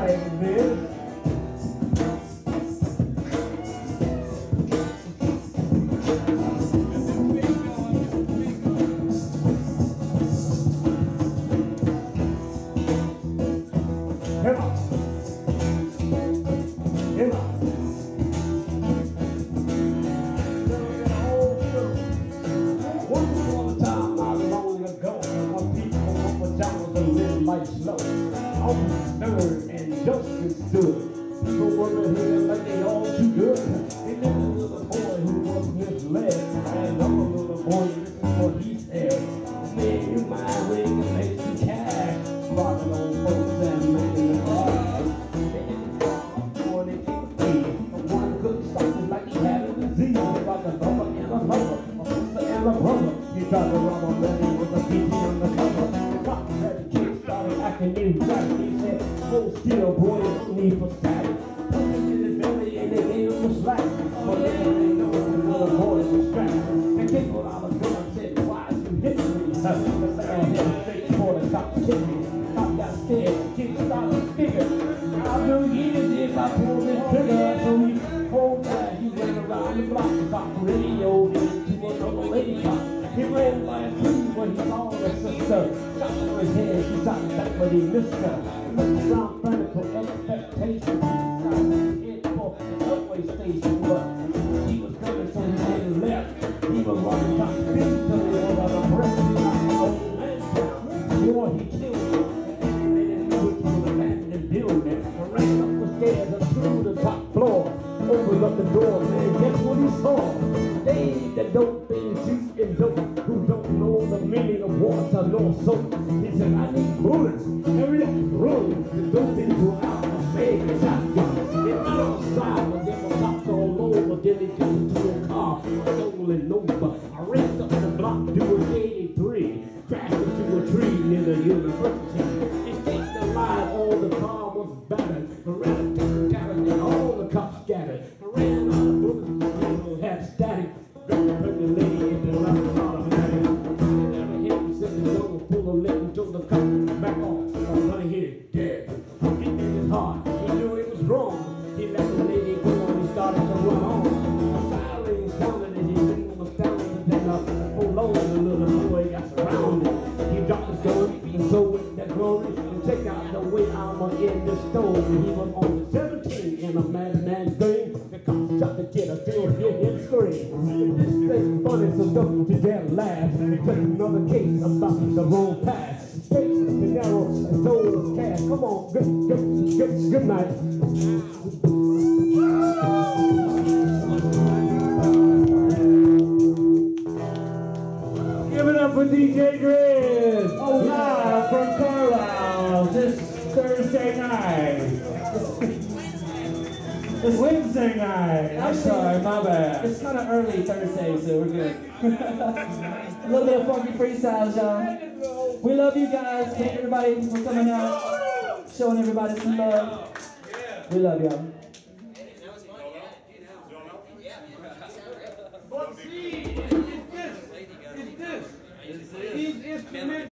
baby, man. Come on. Come on. Once upon a time, not long ago, when people were down to live life slow, all stern and justice stood. People were here like they all too good. They lived a little boy who was misled, and another little boy, this is what he said. Man, you might win and make some cash, rocking on folks and man in the car. They didn't stop before they could eat. But one couldn't stop it like he had a disease, like a lover and a lover. And a brother, he tried to rob a man with a PT on the cover. The cop said the kid started acting new. He said, hold still, boy, there's no need for static. Put him in the belly and they gave him a slack. But they didn't know the little boy was strapped. The kid pulled out a gun and said, why you hit me? The sound hit straight for the cop hit me. The cop got scared, the kid started to figure. I'll do years if I pull this trigger. So he pulled back, he ran around the block. The cop radioed into another lady cop. He ran by a tree when he saw the sister. Shot for his head, he shot back but he missed her. He looked around frantic for expectation. He started to head for the subway station, but he was coming so he made a left. He was running top speed till he was on the breath. He knocked the old man down. Before he killed him, and they didn't know which was abandoned building. He ran up the stairs and through the top floor. Opened up the door, man, guess what he saw? They that don't think cheap and dope, who don't know the meaning of water nor soap. He said, I need bullets, every room, the dope into out of bag and shotgun. They got outside, but there were cops all over. Then they got into a car, stolen over. I raced up the block, doing 83, crashed into a tree near the university. Escaped alive, all the car was battered. Around the town, all the cops scattered. I ran out of bullets, had static. Grabbed the pregnant lady and then left the automatic. They never hit me, said the door was full of lit and told the cop back off. I'm gonna hit it dead. It in his heart, he knew it was wrong. He let the lady go and he started to run on. A siren sounded and he seen him astounded. And then pulled over, the little boy got surrounded. He dropped his gun and so with that glory. And check out the way I'm in the stove. And he was on the 17 in a madman's game. The cops shot the kid, I still hear him scream. This thing's funny, so don't you dare laugh. It's just another case about the wrong path. Straight the narrow and told us cash. Come on, good night. Give it up for DJ Grizz. Live from Carlisle this Thursday night. It's Wednesday night. I'm sorry, my bad. It's kind of early Thursday, so we're good. A little bit of funky freestyles, y'all. We love you guys. Thank everybody for coming out, showing everybody some love. We love y'all. But see, it's this. These instruments.